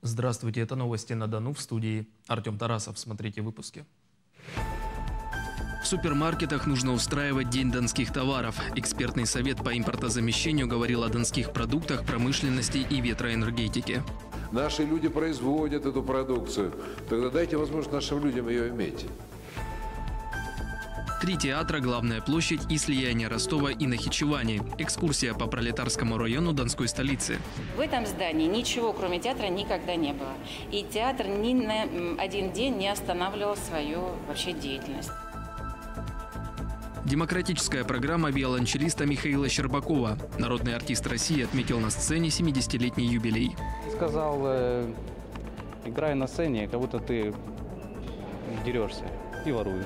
Здравствуйте, это новости на Дону, в студии Артем Тарасов. Смотрите выпуски. В супермаркетах нужно устраивать День донских товаров. Экспертный совет по импортозамещению говорил о донских продуктах, промышленности и ветроэнергетике. Наши люди производят эту продукцию. Тогда дайте возможность нашим людям ее иметь. 3 театра, главная площадь и слияние Ростова и Нахичевани. Экскурсия по Пролетарскому району Донской столицы. В этом здании ничего, кроме театра, никогда не было. И театр ни на один день не останавливал свою вообще деятельность. Демократическая программа виолончелиста Михаила Щербакова. Народный артист России отметил на сцене 70-летний юбилей. Сказал, играй на сцене, как будто ты дерешься и воруешь.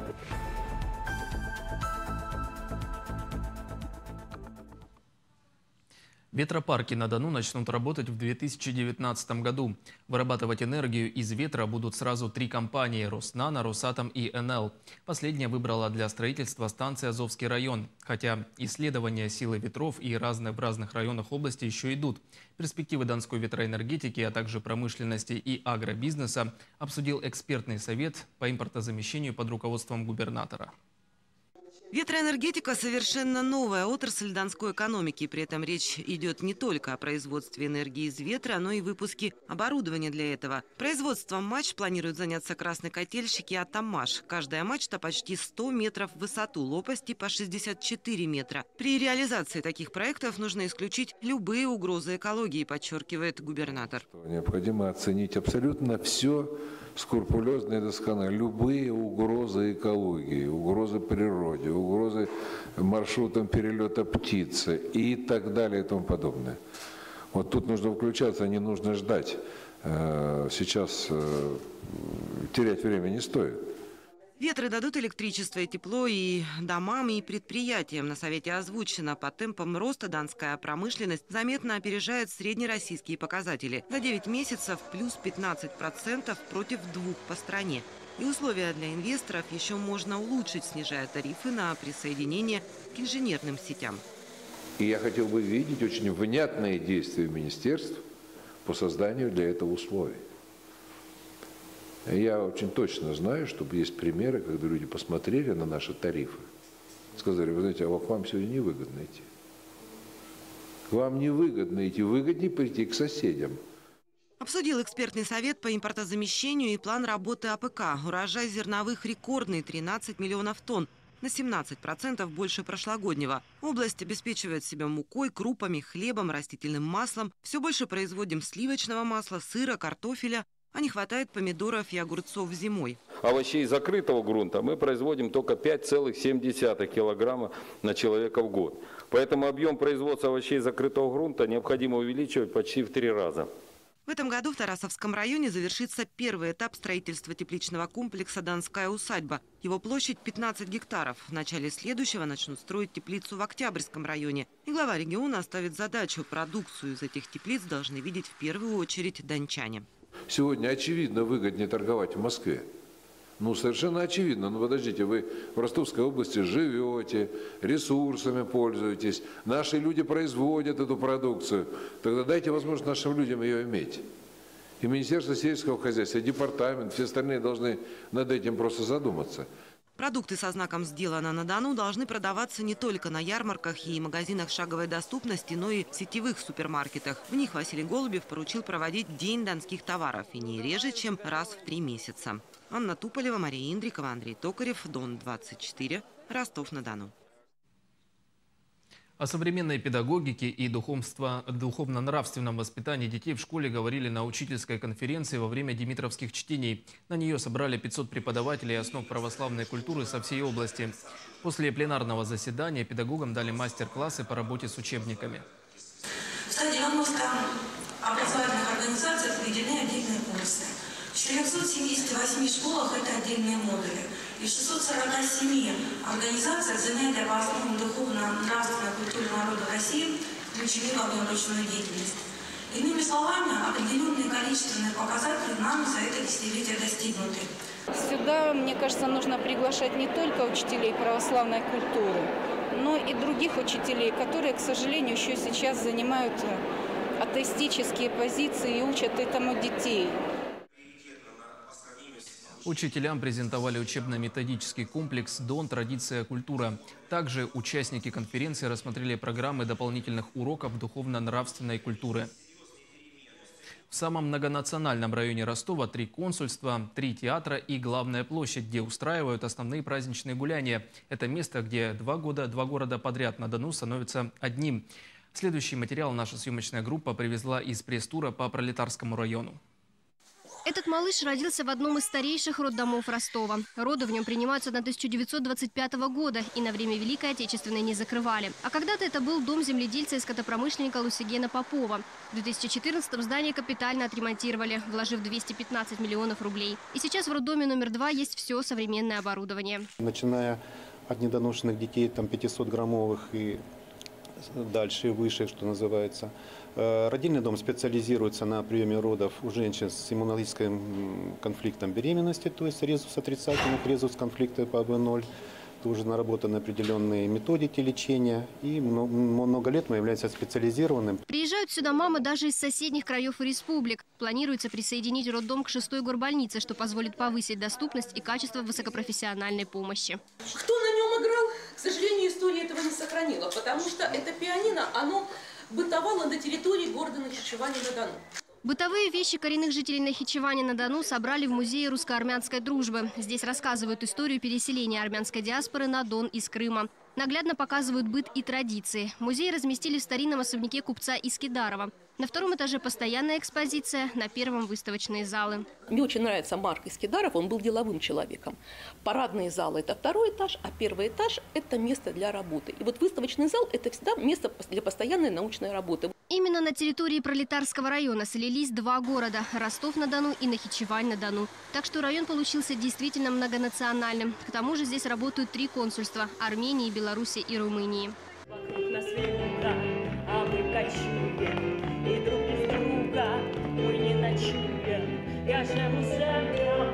Ветропарки на Дону начнут работать в 2019 году. Вырабатывать энергию из ветра будут сразу 3 компании – Роснано, Росатом и НЛ. Последняя выбрала для строительства станции Азовский район. Хотя исследования силы ветров в разных районах области еще идут. Перспективы донской ветроэнергетики, а также промышленности и агробизнеса обсудил экспертный совет по импортозамещению под руководством губернатора. Ветроэнергетика – совершенно новая отрасль донской экономики. При этом речь идет не только о производстве энергии из ветра, но и выпуске оборудования для этого. Производством мачт планируют заняться краснокотельщики «Атомаш». Каждая мачта почти 100 метров в высоту, лопасти по 64 метра. При реализации таких проектов нужно исключить любые угрозы экологии, подчеркивает губернатор. Необходимо оценить абсолютно все скрупулезно и досконально. Любые угрозы экологии, угрозы природе, угрозы маршрутам перелета птицы и так далее и тому подобное. Вот тут нужно включаться, не нужно ждать. Сейчас терять время не стоит. Ветры дадут электричество и тепло и домам, и предприятиям. На совете озвучено, по темпам роста донская промышленность заметно опережает среднероссийские показатели. За 9 месяцев плюс 15% против 2% по стране. И условия для инвесторов еще можно улучшить, снижая тарифы на присоединение к инженерным сетям. И я хотел бы видеть очень внятные действия министерств по созданию для этого условий. Я очень точно знаю, что есть примеры, когда люди посмотрели на наши тарифы, сказали: вы знаете, а к вам сегодня невыгодно идти. К вам невыгодно идти, выгоднее прийти к соседям. Обсудил экспертный совет по импортозамещению и план работы АПК. Урожай зерновых рекордный – 13 миллионов тонн. На 17% больше прошлогоднего. Область обеспечивает себя мукой, крупами, хлебом, растительным маслом. Все больше производим сливочного масла, сыра, картофеля. А не хватает помидоров и огурцов зимой. Овощей закрытого грунта мы производим только 5,7 килограмма на человека в год. Поэтому объем производства овощей закрытого грунта необходимо увеличивать почти в 3 раза. В этом году в Тарасовском районе завершится первый этап строительства тепличного комплекса «Донская усадьба». Его площадь 15 гектаров. В начале следующего начнут строить теплицу в Октябрьском районе. И глава региона ставит задачу: продукцию из этих теплиц должны видеть в первую очередь дончане. Сегодня очевидно выгоднее торговать в Москве. Ну, совершенно очевидно. Ну, подождите, вы в Ростовской области живете, ресурсами пользуетесь, наши люди производят эту продукцию. Тогда дайте возможность нашим людям ее иметь. И Министерство сельского хозяйства, и департамент, все остальные должны над этим просто задуматься. Продукты со знаком «Сделано на Дону» должны продаваться не только на ярмарках и магазинах шаговой доступности, но и в сетевых супермаркетах. В них Василий Голубев поручил проводить День донских товаров, и не реже, чем раз в 3 месяца. Анна Туполева, Мария Индрикова, Андрей Токарев, Дон-24, Ростов-на-Дону. О современной педагогике и духовно-нравственном воспитании детей в школе говорили на учительской конференции во время димитровских чтений. На нее собрали 500 преподавателей основ православной культуры со всей области. После пленарного заседания педагогам дали мастер-классы по работе с учебниками. В 190 образовательных организациях введены отдельные курсы. В 478 школах это отдельные модули. И в 647 организациях занятия по основам духовно-нравственной культуры народа России включены во внеурочную деятельность. Иными словами, определенные количественные показатели нами за это десятилетие достигнуты. Сюда, мне кажется, нужно приглашать не только учителей православной культуры, но и других учителей, которые, к сожалению, еще сейчас занимают атеистические позиции и учат этому детей. Учителям презентовали учебно-методический комплекс «Дон. Традиция. Культура». Также участники конференции рассмотрели программы дополнительных уроков духовно-нравственной культуры. В самом многонациональном районе Ростова 3 консульства, 3 театра и главная площадь, где устраивают основные праздничные гуляния. Это место, где два города подряд на Дону становятся одним. Следующий материал наша съемочная группа привезла из пресс-тура по Пролетарскому району. Этот малыш родился в одном из старейших роддомов Ростова. Роды в нем принимаются до 1925 года и на время Великой Отечественной не закрывали. А когда-то это был дом земледельца и скотопромышленника Лусигена Попова. В 2014-м здание капитально отремонтировали, вложив 215 миллионов рублей. И сейчас в роддоме номер 2 есть все современное оборудование. Начиная от недоношенных детей, там 500-граммовых и дальше и выше, что называется. Родильный дом специализируется на приеме родов у женщин с иммунологическим конфликтом беременности, то есть резус отрицательных, резус конфликта по АБ0. Тоже наработаны определенные методики лечения. И много лет мы являемся специализированным. Приезжают сюда мамы даже из соседних краев и республик. Планируется присоединить роддом к 6-й горбольнице, что позволит повысить доступность и качество высокопрофессиональной помощи. Кто на нем играл, к сожалению, история этого не сохранила, потому что это пианино, оно бытовало на территории города Нахичевани-на-Дону. Бытовые вещи коренных жителей Нахичевани-на-Дону собрали в Музее русско-армянской дружбы. Здесь рассказывают историю переселения армянской диаспоры на Дон из Крыма. Наглядно показывают быт и традиции. Музей разместили в старинном особняке купца Искидарова. На 2-м этаже постоянная экспозиция, на 1-м выставочные залы. Мне очень нравится Марк Искидаров, он был деловым человеком. Парадные залы – это 2-й этаж, а 1-й этаж – это место для работы. И вот выставочный зал – это всегда место для постоянной научной работы. Именно на территории Пролетарского района слились 2 города – Ростов-на-Дону и Нахичевань-на-Дону. Так что район получился действительно многонациональным. К тому же здесь работают 3 консульства – Армении, Беларуси и Румынии. Вокруг нас вьюга, а мы кочуем, и друг без друга мы не ночуем. Я живу землю,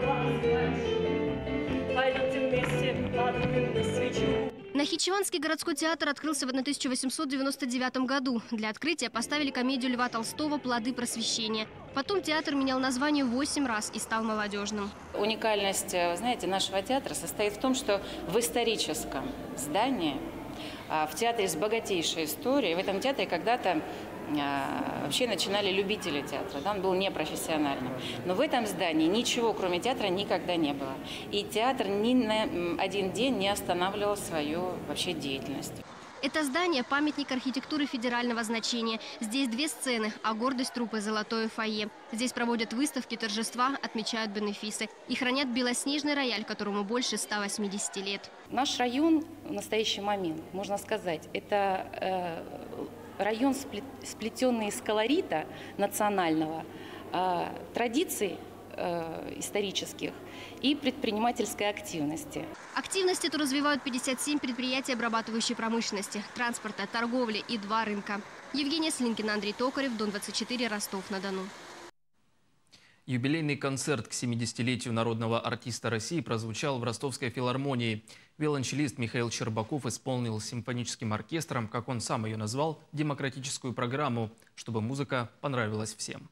пойдемте вместе под дым на свечу. Нахичеванский городской театр открылся в 1899 году. Для открытия поставили комедию Льва Толстого «Плоды просвещения». Потом театр менял название 8 раз и стал молодежным. Уникальность, знаете, нашего театра состоит в том, что в историческом здании, в театре с богатейшей историей, в этом театре когда-то вообще начинали любители театра, да, он был непрофессиональным. Но в этом здании ничего, кроме театра, никогда не было. И театр ни на один день не останавливал свою вообще деятельность. Это здание – памятник архитектуры федерального значения. Здесь 2 сцены, а гордость труппы – золотое фойе. Здесь проводят выставки, торжества, отмечают бенефисы. И хранят белоснежный рояль, которому больше 180 лет. Наш район в настоящий момент, можно сказать, это район, сплетенный из колорита национального, традиций исторических и предпринимательской активности. Активность эту развивают 57 предприятий обрабатывающей промышленности, транспорта, торговли и 2 рынка. Евгения Слинкина, Андрей Токарев, Дон 24, Ростов-на-Дону. Юбилейный концерт к 70-летию народного артиста России прозвучал в Ростовской филармонии. Виолончелист Михаил Щербаков исполнил с симфоническим оркестром, как он сам ее назвал, демократическую программу, чтобы музыка понравилась всем.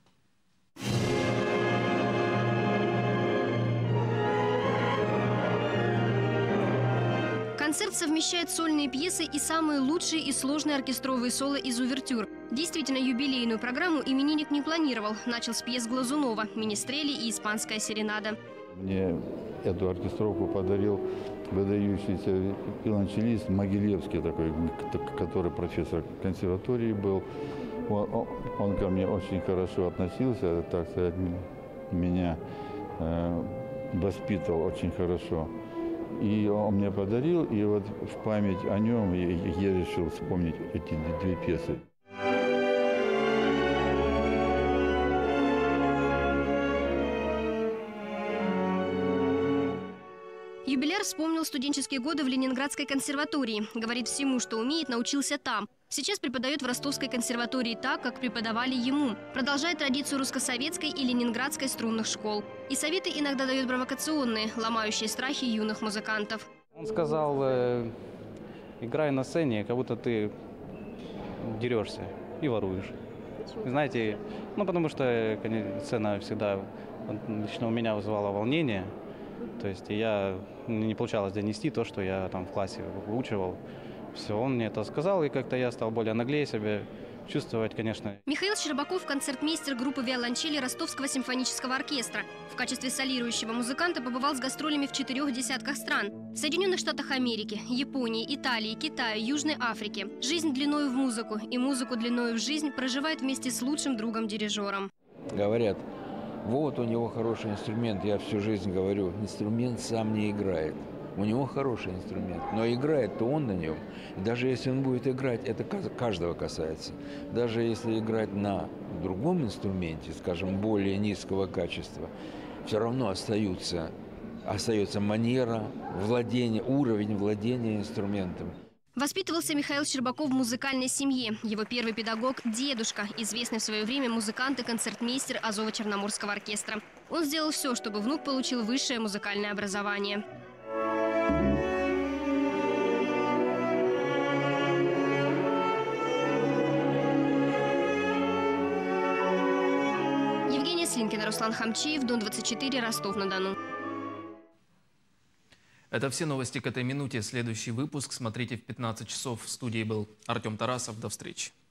Концерт совмещает сольные пьесы и самые лучшие и сложные оркестровые соло из увертюр. Действительно, юбилейную программу именинник не планировал. Начал с пьес Глазунова «Министрели» и «Испанская серенада». Мне эту оркестровку подарил выдающийся виолончелист Могилевский, такой, который профессор консерватории был. Он ко мне очень хорошо относился, так сказать, меня воспитывал очень хорошо. И он мне подарил, и вот в память о нем я решил вспомнить эти 2 пьесы. Юбиляр вспомнил студенческие годы в Ленинградской консерватории. Говорит, всему, что умеет, научился там. Сейчас преподает в Ростовской консерватории так, как преподавали ему. Продолжает традицию русско-советской и ленинградской струнных школ. И советы иногда дает провокационные, ломающие страхи юных музыкантов. Он сказал, играй на сцене, как будто ты дерешься и воруешь. Почему? Знаете, ну потому что сцена всегда лично у меня вызывала волнение. То есть я не получалось донести то, что я там в классе выучивал. Все, он мне это сказал, и как-то я стал более наглее себя чувствовать, конечно. Михаил Щербаков – концертмейстер группы виолончели Ростовского симфонического оркестра. В качестве солирующего музыканта побывал с гастролями в 4 десятках стран. В Соединенных Штатах Америки, Японии, Италии, Китае, Южной Африке. Жизнь длиною в музыку и музыку длиною в жизнь проживает вместе с лучшим другом-дирижером. Говорят, вот у него хороший инструмент. Я всю жизнь говорю, инструмент сам не играет. У него хороший инструмент, но играет-то он на нем. И даже если он будет играть, это каждого касается. Даже если играть на другом инструменте, скажем, более низкого качества, все равно остается манера, владение, уровень владения инструментом. Воспитывался Михаил Щербаков в музыкальной семье. Его первый педагог – дедушка, известный в свое время музыкант и концертмейстер Азово-Черноморского оркестра. Он сделал все, чтобы внук получил высшее музыкальное образование. Евгения Слинкина, Руслан Хамчиев, Дон 24, Ростов-на-Дону. Это все новости к этой минуте. Следующий выпуск смотрите в 15 часов. В студии был Артем Тарасов. До встречи.